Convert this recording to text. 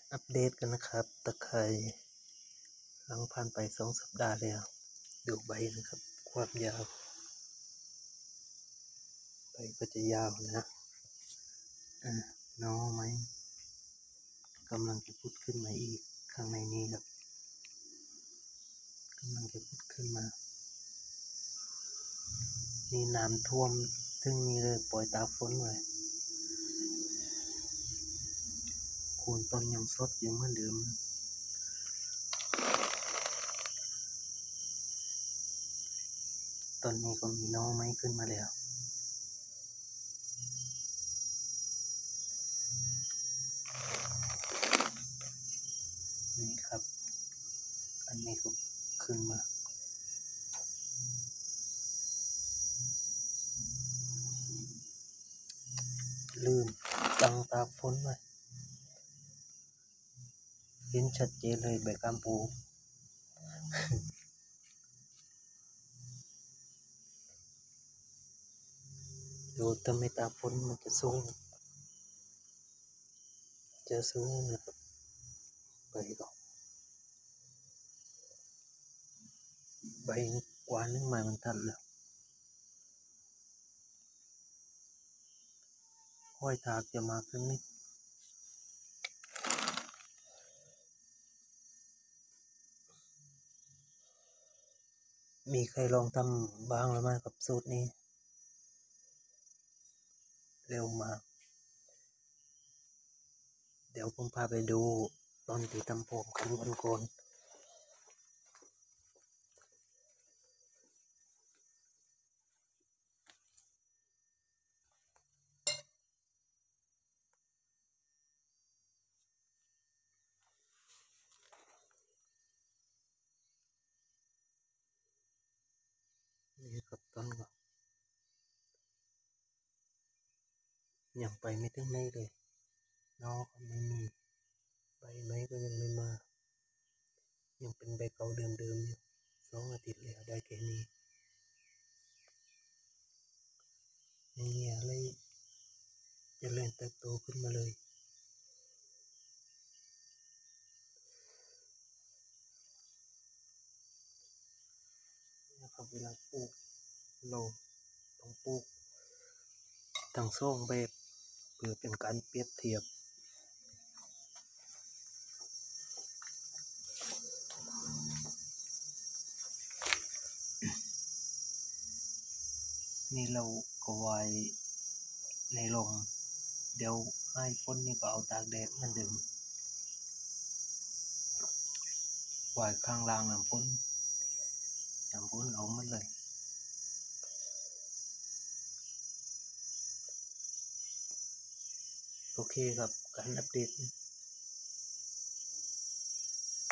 อัปเดตกันนะครับตะไคร้หลังผ่านไป2 สัปดาห์แล้วดูใบนะครับความยาวใบก็จะยาวนะน้อไหมกำลังจะพุดขึ้นมาอีกข้างในนี้ครับกำลังจะพุดขึ้นมานี่น้ำท่วมถึงนี้เลยปล่อยตากฝนเลยโคนต้นยังสดอยู่เหมือนเดิมตอนนี้ก็มีน้องไม้ขึ้นมาแล้วนี่ครับอันนี้ก็ขึ้นมาลืมตั้งตากฝนไว้เห็นชัดเจนเลยใบกัมพูดูถ้าไม่ตากฝนมันจะสูงนะครับใบก็ใบกว่านึงไม้มันทันแล้วห้อยถากจะมาขึ้นนิดมีใครลองทำบ้างหรือไม่กับสูตรนี้เร็วมากเดี๋ยวผมพาไปดูตอนที่ทำผมกันวันก่อนนี่ครับต้นก็ยังไปไม่ถึงไหนเลยน้องก็ไม่มีใบไม้ก็ยังไม่มายังเป็นใบเก่าเดิมๆอยู่2 อาทิตย์แล้วได้แค่นี้ไม่มีอะไรเจริญเติบโตขึ้นมาเลยนะครับเวลาปลูกเราต้องปลูกทั้ง2แบบเพื่อเป็นการเปรียบเทียบนี่เราก็ไว้ในร่มเดี๋ยวให้ฝนนี่ก็เอาตากแดดเหมือนเดิมไว้ข้างล่างน้ำฝนเอามันเลยโอเคครับการอัปเดต